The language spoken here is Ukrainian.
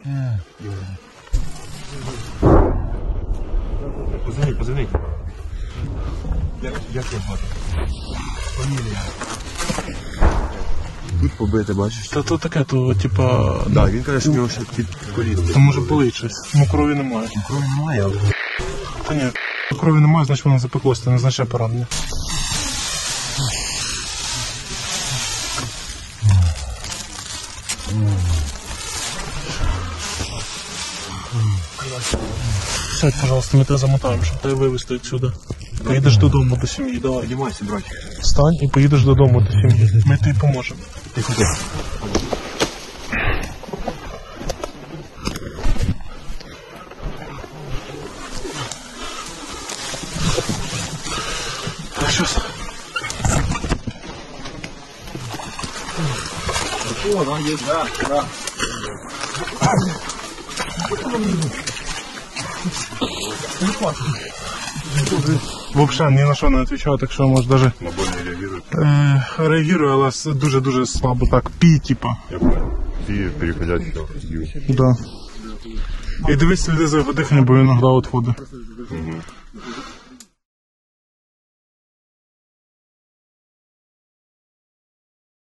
Позвони. Як його звати? Фамілія. Тут побити, бачиш? Та то таке, то типа... Так, він каже, що в нього ще під коліном. То може болить щось. Ну крові немає. Крові немає, але... Та ні, крові немає, значить воно запеклося, це не значить поранення. Сядь, пожалуйста, ми тебе замотаємо, щоб тебе вивезти відсюди. Поїдеш додому до сім'ї, давай. Підіймайся, братик. Встань і поїдеш додому до сім'ї. Ми тобі поможемо. Ти ходи. Так, щас. О, да, є, да. Взагалі ні на що не відповідаю, так що може навіть... На боль не реагує. Реагірую, але дуже-дуже слабо так. Пій, типа. Я понял. Ті переходять в ю. Да. І дивись, сліди за його дихання, бо він іноді відходить. Угу.